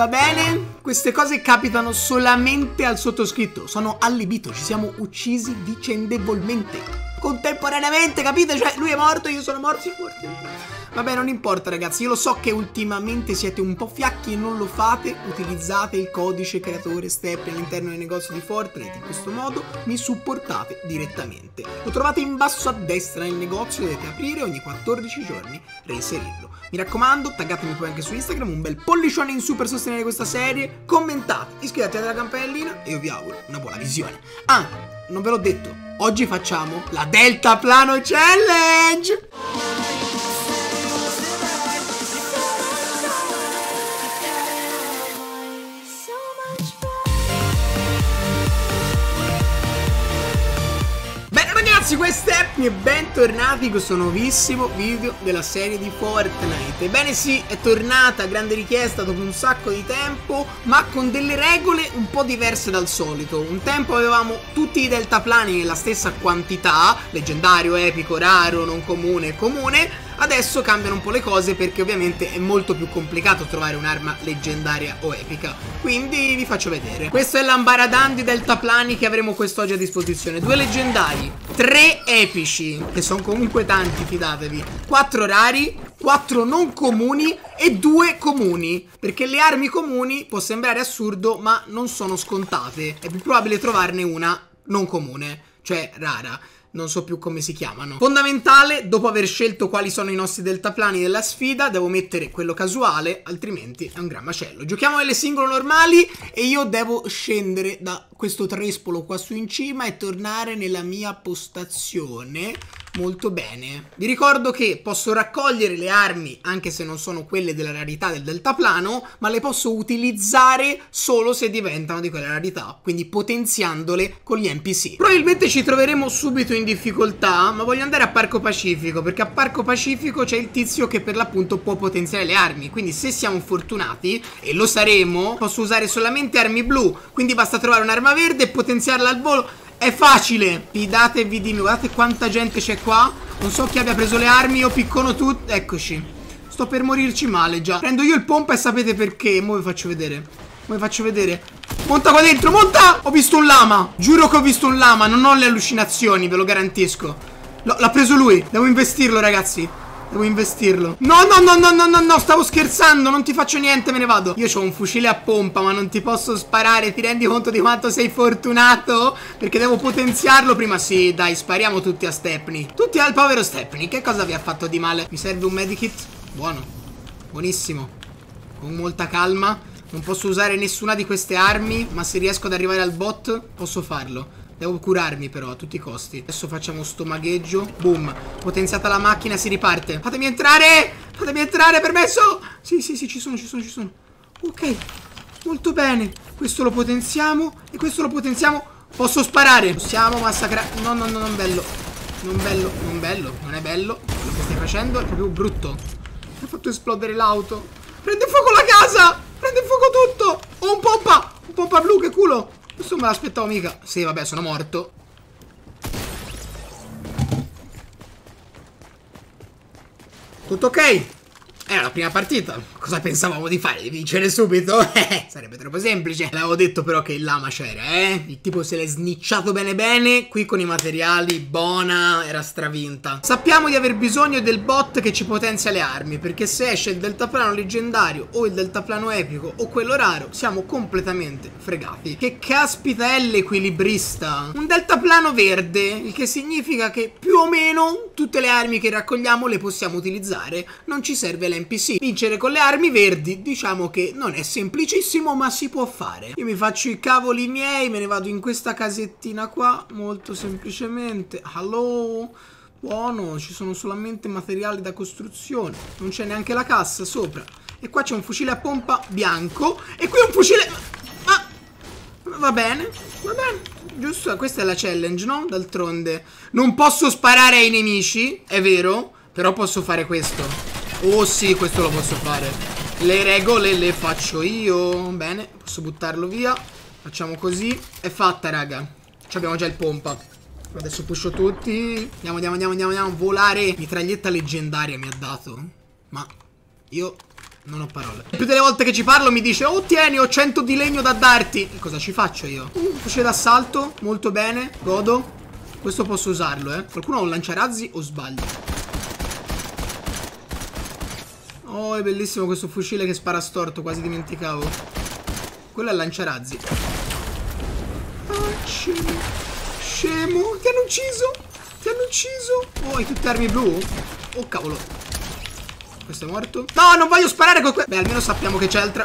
Va bene? Queste cose capitano solamente al sottoscritto. Sono allibito, ci siamo uccisi vicendevolmente contemporaneamente, capite? Cioè lui è morto, io sono morto, vabbè, non importa ragazzi, io lo so che ultimamente siete un po' fiacchi e non lo fate. Utilizzate il codice creatore Stepney all'interno del negozio di Fortnite. In questo modo mi supportate direttamente. Lo trovate in basso a destra nel negozio, dovete aprire ogni 14 giorni, reinserirlo. Mi raccomando, taggatemi poi anche su Instagram, un bel pollicione in su per sostenere questa serie, commentate, iscrivetevi alla campanellina e io vi auguro una buona visione. Ah, non ve l'ho detto, oggi facciamo la Deltaplano Challenge! Questo è Stepney e bentornati in questo nuovissimo video della serie di Fortnite. Ebbene sì, è tornata a grande richiesta dopo un sacco di tempo, ma con delle regole un po' diverse dal solito. Un tempo avevamo tutti i deltaplani nella stessa quantità, leggendario, epico, raro, non comune e comune. Adesso cambiano un po' le cose perché ovviamente è molto più complicato trovare un'arma leggendaria o epica. Quindi vi faccio vedere. Questo è l'ambaradan di deltaplani che avremo quest'oggi a disposizione. 2 leggendari, 3 epici, che sono comunque tanti, fidatevi, 4 rari, 4 non comuni e 2 comuni. Perché le armi comuni, può sembrare assurdo, ma non sono scontate. È più probabile trovarne una non comune, cioè rara. Non so più come si chiamano. Fondamentale, dopo aver scelto quali sono i nostri deltaplani della sfida, devo mettere quello casuale, altrimenti è un gran macello. Giochiamo nelle singolo normali e io devo scendere da questo trespolo qua su in cima e tornare nella mia postazione. Molto bene. Vi ricordo che posso raccogliere le armi anche se non sono quelle della rarità del deltaplano, ma le posso utilizzare solo se diventano di quella rarità, quindi potenziandole con gli NPC. Probabilmente ci troveremo subito in difficoltà, ma voglio andare a Parco Pacifico, perché a Parco Pacifico c'è il tizio che per l'appunto può potenziare le armi. Quindi se siamo fortunati, e lo saremo, posso usare solamente armi blu, quindi basta trovare un'arma verde e potenziarla al volo. È facile, fidatevi di me. Guardate quanta gente c'è qua. Non so chi abbia preso le armi, io piccono tutti. Eccoci, sto per morirci male già. Prendo io il pompa e sapete perché? Mo' vi faccio vedere. Monta qua dentro, monta! Ho visto un lama, giuro che ho visto un lama. Non ho le allucinazioni, ve lo garantisco. L'ha preso lui, devo investirlo ragazzi. Devo investirlo. No, stavo scherzando. Non ti faccio niente, me ne vado. Io ho un fucile a pompa, ma non ti posso sparare. Ti rendi conto di quanto sei fortunato? Perché devo potenziarlo prima. Sì, dai, spariamo tutti a Stepney. Tutti al povero Stepney. Che cosa vi ha fatto di male? Mi serve un medikit. Buono, buonissimo. Con molta calma. Non posso usare nessuna di queste armi, ma se riesco ad arrivare al bot posso farlo. Devo curarmi però a tutti i costi. Adesso facciamo sto magheggio. Boom. Potenziata la macchina, si riparte. Fatemi entrare! Fatemi entrare, permesso! Sì, ci sono. Ok, molto bene. Questo lo potenziamo e questo lo potenziamo. Posso sparare. Possiamo massacrare. No, non bello. Non è bello. Quello che stai facendo è proprio brutto. Mi ha fatto esplodere l'auto. Prende fuoco la casa! Prende fuoco tutto! Ho un pompa! Un pompa blu, che culo! Questo me l'aspettavo mica. Sì, vabbè, sono morto. Tutto ok? Era la prima partita. Cosa pensavamo di fare? Di vincere subito? Sarebbe troppo semplice. L'avevo detto però che il lama c'era, Il tipo se l'è snicciato bene. Qui con i materiali, buona, era stravinta. Sappiamo di aver bisogno del bot che ci potenzia le armi, perché se esce il deltaplano leggendario o il deltaplano epico o quello raro, siamo completamente fregati. Che caspita è l'equilibrista? Un deltaplano verde, il che significa che più o meno tutte le armi che raccogliamo le possiamo utilizzare. Non ci serve l'NPC. Vincere con le armi verdi diciamo che non è semplicissimo, ma si può fare. Io mi faccio i cavoli miei, me ne vado in questa casettina qua molto semplicemente. Hello. Buono, ci sono solamente materiali da costruzione. Non c'è neanche la cassa sopra. E qua c'è un fucile a pompa bianco. E qui un fucile... Va bene, giusto, questa è la challenge, no? D'altronde non posso sparare ai nemici, è vero, però posso fare questo. Oh sì, questo lo posso fare. Le regole le faccio io. Bene, posso buttarlo via. Facciamo così. È fatta, raga. Ci abbiamo già il pompa. Adesso pusho tutti. Andiamo. Volare. Mitraglietta leggendaria mi ha dato. Ma io Non ho parole. Più delle volte che ci parlo mi dice: oh tieni, ho 100 di legno da darti. E cosa ci faccio io? Fucile d'assalto. Molto bene. Godo. Questo posso usarlo, Qualcuno ha un lanciarazzi o sbaglio? Oh, è bellissimo questo fucile che spara storto. Quasi dimenticavo. Quello è il lanciarazzi. Ah, scemo. Scemo. Ti hanno ucciso. Ti hanno ucciso. Oh, hai tutte armi blu? Oh, cavolo. Questo è morto. No, non voglio sparare con Beh, almeno sappiamo che c'è altra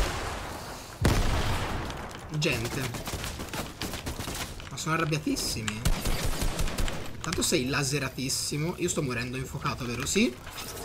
gente. Ma sono arrabbiatissimi. Tanto sei laseratissimo. Io sto morendo infuocato, vero? Sì.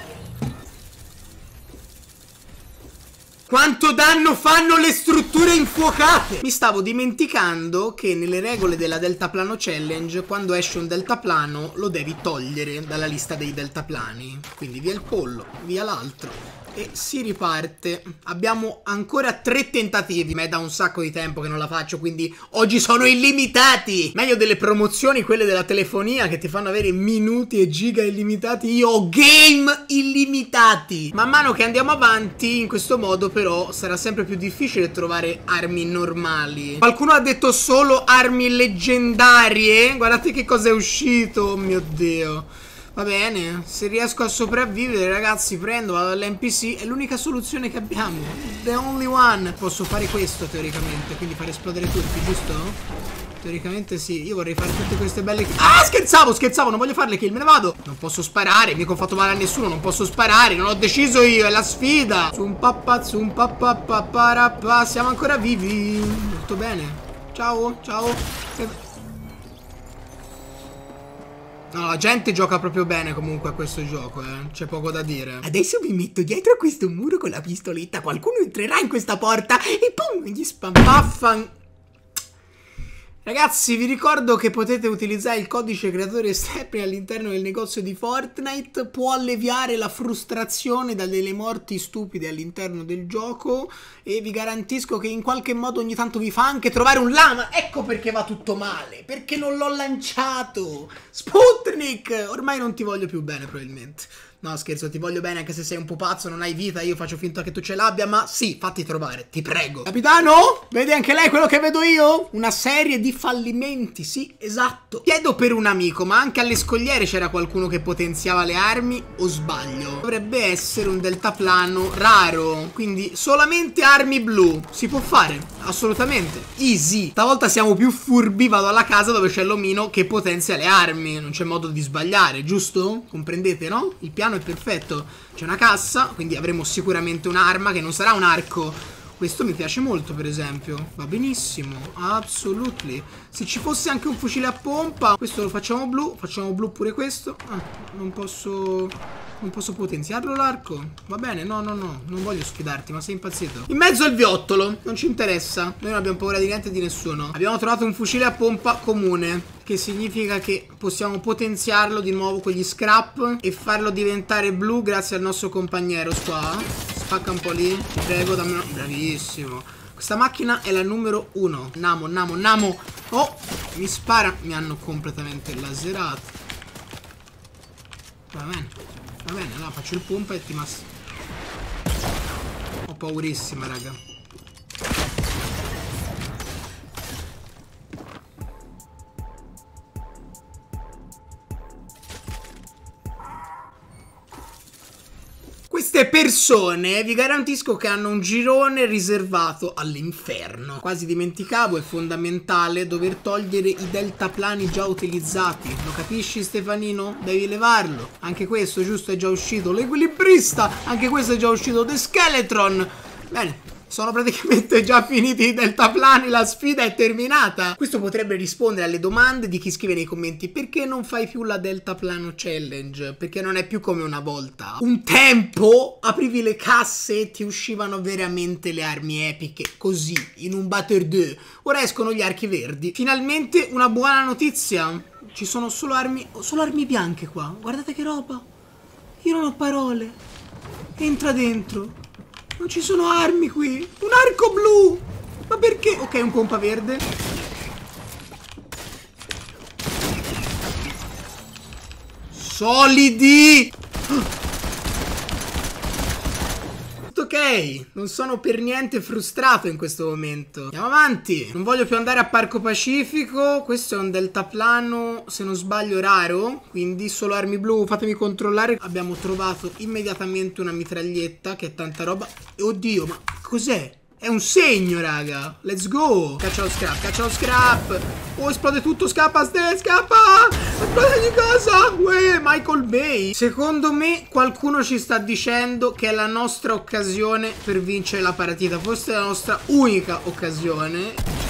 Quanto danno fanno le strutture infuocate? Mi stavo dimenticando che nelle regole della deltaplano challenge, quando esce un deltaplano lo devi togliere dalla lista dei deltaplani. Quindi via il pollo, via l'altro e si riparte. Abbiamo ancora 3 tentativi, ma è da un sacco di tempo che non la faccio, quindi oggi sono illimitati. Meglio delle promozioni, quelle della telefonia, che ti fanno avere minuti e giga illimitati. Io ho game illimitati. Man mano che andiamo avanti in questo modo però sarà sempre più difficile trovare armi normali. Qualcuno ha detto solo armi leggendarie. Guardate che cosa è uscito. Oh mio Dio. Va bene, se riesco a sopravvivere ragazzi prendo, vado all'NPC. È l'unica soluzione che abbiamo. The only one. Posso fare questo teoricamente, quindi fare esplodere tutti, giusto? Teoricamente sì. Io vorrei fare tutte queste belle... Ah, scherzavo, scherzavo, non voglio fare le kill, me ne vado. Non posso sparare, mica ho fatto male a nessuno. Non posso sparare, non ho deciso io, è la sfida. Zum pappa, parappa. Siamo ancora vivi. Molto bene. Ciao, ciao. No, la gente gioca proprio bene comunque a questo gioco, c'è poco da dire. Adesso mi metto dietro a questo muro con la pistoletta. Qualcuno entrerà in questa porta e pum, gli spampaffan. Ragazzi, vi ricordo che potete utilizzare il codice creatore Stepney all'interno del negozio di Fortnite. Può alleviare la frustrazione da delle morti stupide all'interno del gioco. E vi garantisco che in qualche modo ogni tanto vi fa anche trovare un lama. Ecco perché va tutto male. Perché non l'ho lanciato. Sputnik! Ormai non ti voglio più bene probabilmente. No, scherzo, ti voglio bene anche se sei un po' pazzo, non hai vita, io faccio finta che tu ce l'abbia, ma sì, fatti trovare, ti prego. Capitano? Vede anche lei quello che vedo io? Una serie di fallimenti, sì, esatto. Chiedo per un amico, ma anche alle scogliere c'era qualcuno che potenziava le armi, o sbaglio? Dovrebbe essere un deltaplano raro, quindi solamente armi blu. Si può fare, assolutamente. Easy. Stavolta siamo più furbi, vado alla casa dove c'è l'omino che potenzia le armi. Non c'è modo di sbagliare, giusto? Comprendete, no? Il piano è perfetto. C'è una cassa, quindi avremo sicuramente un'arma che non sarà un arco. Questo mi piace molto, per esempio. Va benissimo, absolutely. Se ci fosse anche un fucile a pompa. Questo lo facciamo blu pure questo. Ah, non posso potenziarlo l'arco? Va bene, no, non voglio sfidarti, ma sei impazzito. In mezzo al viottolo, non ci interessa. Noi non abbiamo paura di niente e di nessuno. Abbiamo trovato un fucile a pompa comune, che significa che possiamo potenziarlo di nuovo con gli scrap e farlo diventare blu grazie al nostro compagnero qua. Spacca un po' lì, ti prego, dammi una... Bravissimo. Questa macchina è la numero 1. Namo. Oh, mi spara. Mi hanno completamente laserato. Va bene, allora faccio il pompa e ti Ho paurissima, raga. Queste persone vi garantisco che hanno un girone riservato all'inferno. Quasi dimenticavo, è fondamentale dover togliere i deltaplani già utilizzati. Lo capisci, Stefanino? Devi levarlo. Anche questo, giusto, è già uscito. L'equilibrista, anche questo è già uscito. The Skeletron. Bene. Sono praticamente già finiti i deltaplani, la sfida è terminata. Questo potrebbe rispondere alle domande di chi scrive nei commenti: perché non fai più la deltaplano challenge? Perché non è più come una volta. Un tempo aprivi le casse e ti uscivano veramente le armi epiche, così, in un Battle 2. Ora escono gli archi verdi. Finalmente una buona notizia. Ci sono solo armi bianche qua. Guardate che roba. Io non ho parole. Entra dentro. Non ci sono armi qui. Un arco blu. Ma perché? Ok, un pompa verde. Solidi. Ok, non sono per niente frustrato in questo momento. Andiamo avanti. Non voglio più andare a Parco Pacifico. Questo è un deltaplano, se non sbaglio, raro, quindi solo armi blu. Fatemi controllare. Abbiamo trovato immediatamente una mitraglietta, che è tanta roba. Oddio, ma cos'è? È un segno, raga. Let's go. Caccia lo scrap, caccia lo scrap. Oh, esplode tutto. Scappa, scappa. Esplode ogni cosa. Uè, Michael Bay. Secondo me qualcuno ci sta dicendo che è la nostra occasione per vincere la partita. Forse è la nostra unica occasione.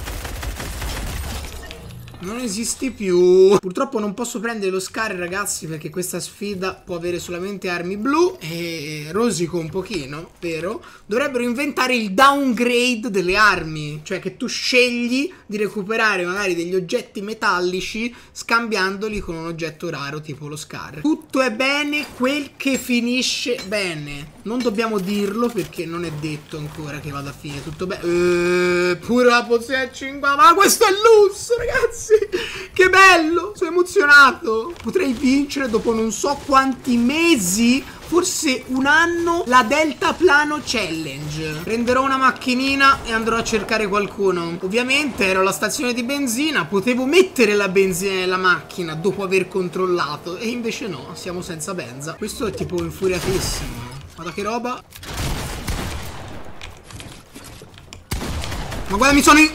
Non esisti più. Purtroppo non posso prendere lo Scar, ragazzi, perché questa sfida può avere solamente armi blu. E rosico un pochino, vero? Dovrebbero inventare il downgrade delle armi, cioè che tu scegli di recuperare magari degli oggetti metallici scambiandoli con un oggetto raro tipo lo Scar. Tutto è bene quel che finisce bene. Non dobbiamo dirlo perché non è detto ancora che vada a finire tutto bene. Pure la pozione 50. Ma questo è lusso, ragazzi. Che bello, sono emozionato. Potrei vincere dopo non so quanti mesi, forse un anno, la deltaplano challenge. Prenderò una macchinina e andrò a cercare qualcuno. Ovviamente ero alla stazione di benzina, potevo mettere la benzina nella macchina dopo aver controllato, e invece no, siamo senza benza. Questo è tipo infuriatissimo. Guarda che roba. Ma guarda, mi sono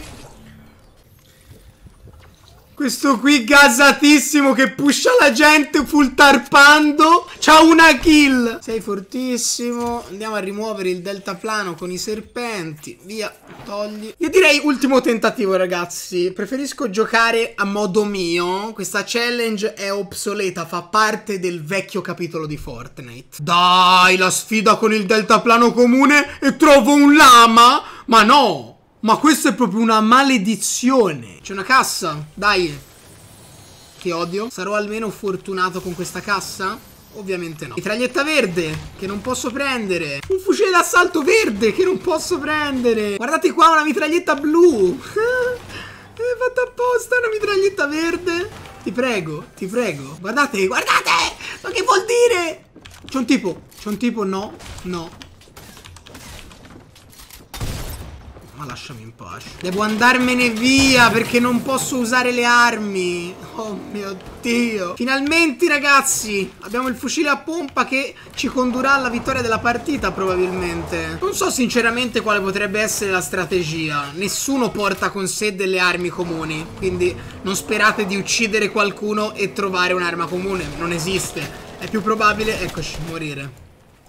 questo qui gasatissimo che pusha la gente full tarpando. C'ha una kill. Sei fortissimo. Andiamo a rimuovere il deltaplano con i serpenti. Via, togli. Io direi ultimo tentativo, ragazzi. Preferisco giocare a modo mio. Questa challenge è obsoleta, fa parte del vecchio capitolo di Fortnite. Dai, la sfida con il deltaplano comune e trovo un lama? Ma no! Ma questa è proprio una maledizione. C'è una cassa? Dai. Che odio. Sarò almeno fortunato con questa cassa? Ovviamente no. Mitraglietta verde, che non posso prendere. Un fucile d'assalto verde, che non posso prendere. Guardate qua, una mitraglietta blu. È fatta apposta una mitraglietta verde. Ti prego, ti prego. Guardate, guardate. Ma che vuol dire? C'è un tipo. C'è un tipo, no. No. Ma lasciami in pace. Devo andarmene via perché non posso usare le armi. Oh mio Dio. Finalmente, ragazzi, abbiamo il fucile a pompa che ci condurrà alla vittoria della partita probabilmente. Non so sinceramente quale potrebbe essere la strategia. Nessuno porta con sé delle armi comuni, quindi non sperate di uccidere qualcuno e trovare un'arma comune. Non esiste. È più probabile, eccoci, morire.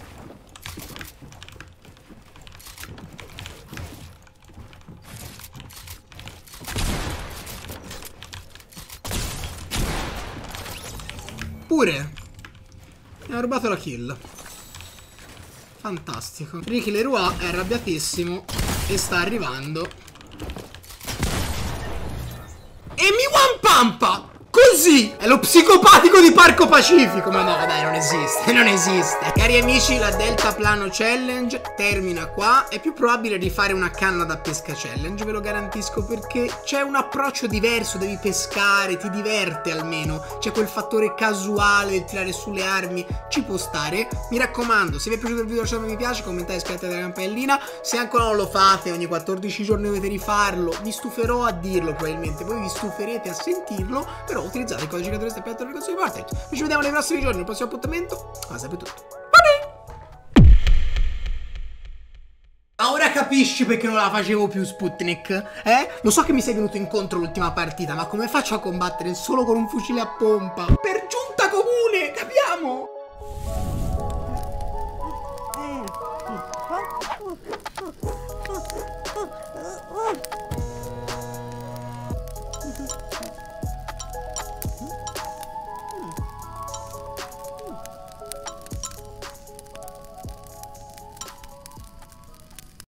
Pure mi ha rubato la kill. Fantastico. Ricky Leroy è arrabbiatissimo e sta arrivando e mi one pumpa così. È lo psicopatico di Parco Pacifico. Ma no, dai, non esiste, non esiste. Cari amici, la deltaplano challenge termina qua. È più probabile rifare una canna da pesca challenge, ve lo garantisco, perché c'è un approccio diverso. Devi pescare, ti diverte almeno. C'è quel fattore casuale del tirare sulle armi. Ci può stare. Mi raccomando, se vi è piaciuto il video lasciate un mi piace, commentate, iscrivetevi alla campanellina. Se ancora non lo fate, ogni 14 giorni dovete rifarlo. Vi stuferò a dirlo probabilmente, voi vi stuferete a sentirlo, però utilizzate il codice che dovreste per le canzoni di Fortnite. Ci vediamo nei prossimi giorni, nel prossimo appuntamento. Ma sempre tutto. Ma ora capisci perché non la facevo più Sputnik? Lo so che mi sei venuto incontro l'ultima partita, ma come faccio a combattere solo con un fucile a pompa? Per giù!